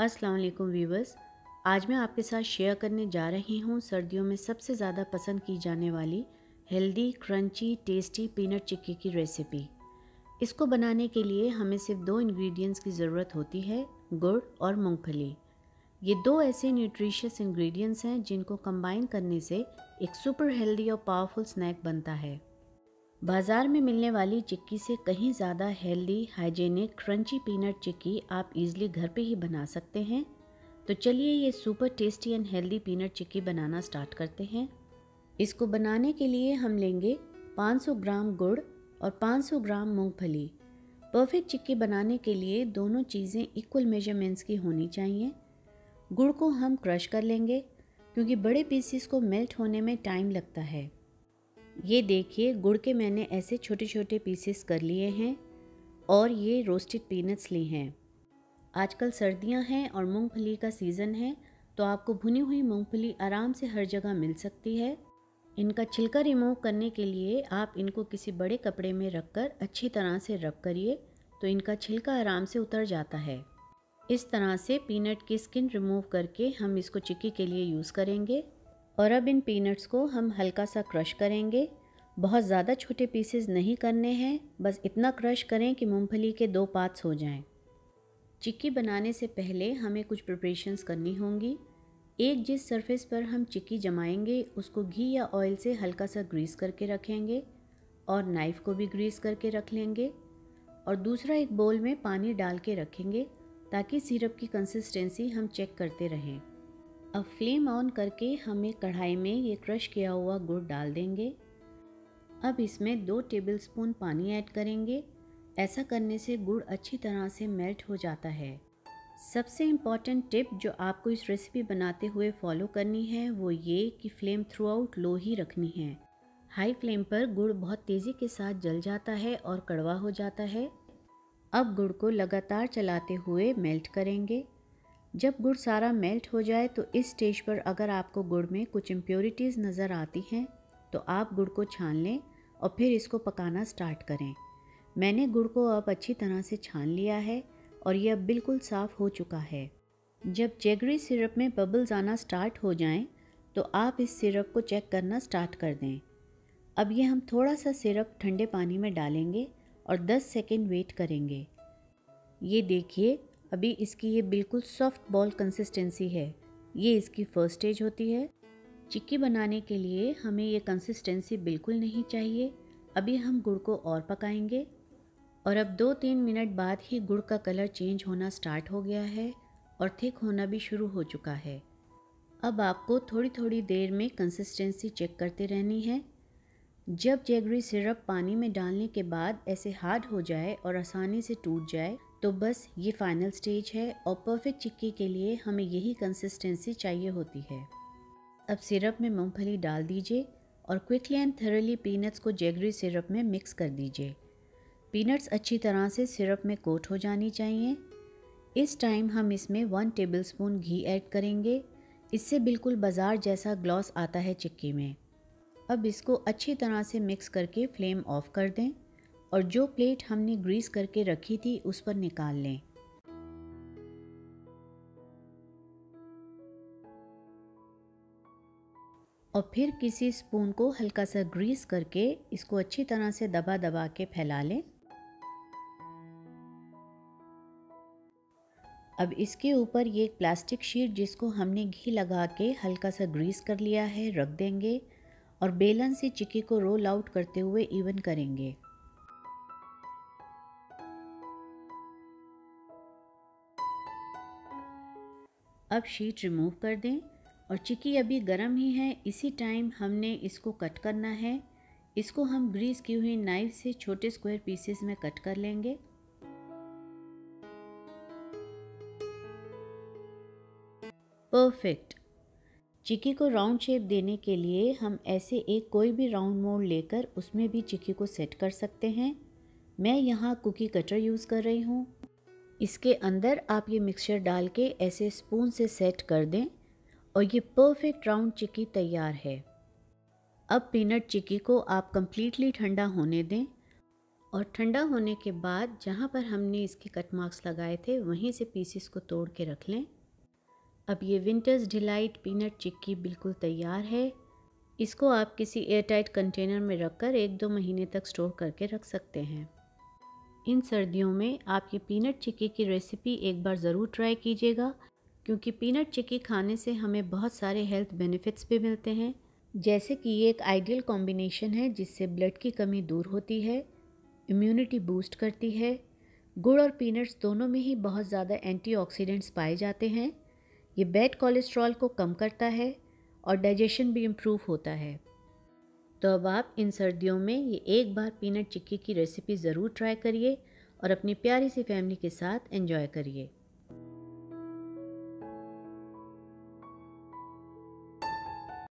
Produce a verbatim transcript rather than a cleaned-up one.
अस्सलाम वालेकुम व्यूवर्स। आज मैं आपके साथ शेयर करने जा रही हूँ सर्दियों में सबसे ज़्यादा पसंद की जाने वाली healthy crunchy tasty peanut chikki की रेसिपी। इसको बनाने के लिए हमें सिर्फ दो इंग्रेडिएंट्स की ज़रूरत होती है, गुड़ और मूंगफली। ये दो ऐसे न्यूट्रिशियस इंग्रेडिएंट्स हैं जिनको कंबाइन करने से एक सुपर हेल्दी और पावरफुल स्नैक बनता है। बाज़ार में मिलने वाली चिक्की से कहीं ज़्यादा healthy, hygienic, crunchy peanut chikki आप इजीली घर पे ही बना सकते हैं। तो चलिए ये super tasty and healthy peanut chikki बनाना स्टार्ट करते हैं। इसको बनाने के लिए हम लेंगे पाँच सौ ग्राम गुड़ और पाँच सौ ग्राम मूंगफली। परफेक्ट चिक्की बनाने के लिए दोनों चीज़ें इक्वल मेजरमेंट्स की होनी चाहिए। गुड़ को हम क्रश कर लेंगे क्योंकि बड़े पीसीस को मेल्ट होने में टाइम लगता है। ये देखिए, गुड़ के मैंने ऐसे छोटे छोटे पीसेस कर लिए हैं और ये रोस्टेड पीनट्स ली हैं। आजकल सर्दियां हैं और मूंगफली का सीज़न है, तो आपको भुनी हुई मूंगफली आराम से हर जगह मिल सकती है। इनका छिलका रिमूव करने के लिए आप इनको किसी बड़े कपड़े में रखकर अच्छी तरह से रब करिए, तो इनका छिलका आराम से उतर जाता है। इस तरह से पीनट की स्किन रिमूव करके हम इसको चिक्की के लिए यूज़ करेंगे। और अब इन पीनट्स को हम हल्का सा क्रश करेंगे। बहुत ज़्यादा छोटे पीसेस नहीं करने हैं, बस इतना क्रश करें कि मूंगफली के दो पार्ट्स हो जाएं। चिक्की बनाने से पहले हमें कुछ प्रिपरेशंस करनी होंगी। एक जिस सरफेस पर हम चिक्की जमाएंगे उसको घी या ऑयल से हल्का सा ग्रीस करके रखेंगे और नाइफ़ को भी ग्रीस करके रख लेंगे। और दूसरा एक बोल में पानी डाल के रखेंगे ताकि सिरप की कंसिस्टेंसी हम चेक करते रहें। अब फ्लेम ऑन करके हम एक कढ़ाई में ये क्रश किया हुआ गुड़ डाल देंगे। अब इसमें दो टेबलस्पून पानी ऐड करेंगे। ऐसा करने से गुड़ अच्छी तरह से मेल्ट हो जाता है। सबसे इम्पॉर्टेंट टिप जो आपको इस रेसिपी बनाते हुए फॉलो करनी है वो ये कि फ्लेम थ्रू आउट लो ही रखनी है। हाई फ्लेम पर गुड़ बहुत तेज़ी के साथ जल जाता है और कड़वा हो जाता है। अब गुड़ को लगातार चलाते हुए मेल्ट करेंगे। जब गुड़ सारा मेल्ट हो जाए तो इस स्टेज पर अगर आपको गुड़ में कुछ इम्प्योरिटीज़ नज़र आती हैं तो आप गुड़ को छान लें और फिर इसको पकाना स्टार्ट करें। मैंने गुड़ को अब अच्छी तरह से छान लिया है और ये अब बिल्कुल साफ़ हो चुका है। जब जैगरी सिरप में बबल्स आना स्टार्ट हो जाएं तो आप इस सिरप को चेक करना स्टार्ट कर दें। अब ये हम थोड़ा सा सिरप ठंडे पानी में डालेंगे और दस सेकेंड वेट करेंगे। ये देखिए, अभी इसकी ये बिल्कुल सॉफ्ट बॉल कंसिस्टेंसी है। ये इसकी फर्स्ट स्टेज होती है। चिक्की बनाने के लिए हमें ये कंसिस्टेंसी बिल्कुल नहीं चाहिए। अभी हम गुड़ को और पकाएंगे और अब दो तीन मिनट बाद ही गुड़ का कलर चेंज होना स्टार्ट हो गया है और थिक होना भी शुरू हो चुका है। अब आपको थोड़ी थोड़ी देर में कंसिस्टेंसी चेक करते रहनी है। जब जैगरी सिरप पानी में डालने के बाद ऐसे हार्ड हो जाए और आसानी से टूट जाए तो बस ये फाइनल स्टेज है और परफेक्ट चिक्की के लिए हमें यही कंसिस्टेंसी चाहिए होती है। अब सिरप में मूंगफली डाल दीजिए और क्विकली एंड थरली पीनट्स को जैगरी सिरप में मिक्स कर दीजिए। पीनट्स अच्छी तरह से सिरप में कोट हो जानी चाहिए। इस टाइम हम इसमें वन टेबलस्पून घी ऐड करेंगे। इससे बिल्कुल बाज़ार जैसा ग्लॉस आता है चिक्की में। अब इसको अच्छी तरह से मिक्स करके फ्लेम ऑफ कर दें और जो प्लेट हमने ग्रीस करके रखी थी उस पर निकाल लें। और फिर किसी स्पून को हल्का सा ग्रीस करके इसको अच्छी तरह से दबा दबा के फैला लें। अब इसके ऊपर ये एक प्लास्टिक शीट जिसको हमने घी लगा के हल्का सा ग्रीस कर लिया है रख देंगे और बेलन से चिक्की को रोल आउट करते हुए इवन करेंगे। अब शीट रिमूव कर दें और चिक्की अभी गर्म ही है, इसी टाइम हमने इसको कट करना है। इसको हम ग्रीस की हुई नाइफ से छोटे स्क्वायर पीसेस में कट कर लेंगे। परफेक्ट। चिक्की को राउंड शेप देने के लिए हम ऐसे एक कोई भी राउंड मोल्ड लेकर उसमें भी चिक्की को सेट कर सकते हैं। मैं यहाँ कुकी कटर यूज़ कर रही हूँ। इसके अंदर आप ये मिक्सचर डाल के ऐसे स्पून से सेट कर दें और ये परफेक्ट राउंड चिक्की तैयार है। अब पीनट चिक्की को आप कंप्लीटली ठंडा होने दें और ठंडा होने के बाद जहाँ पर हमने इसके कट मार्क्स लगाए थे वहीं से पीसेस को तोड़ के रख लें। अब ये विंटर्स डिलाइट पीनट चिक्की बिल्कुल तैयार है। इसको आप किसी एयरटाइट कंटेनर में रखकर एक दो महीने तक स्टोर करके रख सकते हैं। इन सर्दियों में आप ये पीनट चिक्की की रेसिपी एक बार ज़रूर ट्राई कीजिएगा, क्योंकि पीनट चिक्की खाने से हमें बहुत सारे हेल्थ बेनिफिट्स भी मिलते हैं। जैसे कि ये एक आइडियल कॉम्बिनेशन है जिससे ब्लड की कमी दूर होती है, इम्यूनिटी बूस्ट करती है। गुड़ और पीनट्स दोनों में ही बहुत ज़्यादा एंटीऑक्सीडेंट्स पाए जाते हैं। ये बैड कोलेस्ट्रॉल को कम करता है और डाइजेशन भी इम्प्रूव होता है। तो अब आप इन सर्दियों में ये एक बार पीनट चिक्की की रेसिपी ज़रूर ट्राई करिए और अपनी प्यारी सी फैमिली के साथ एंजॉय करिए।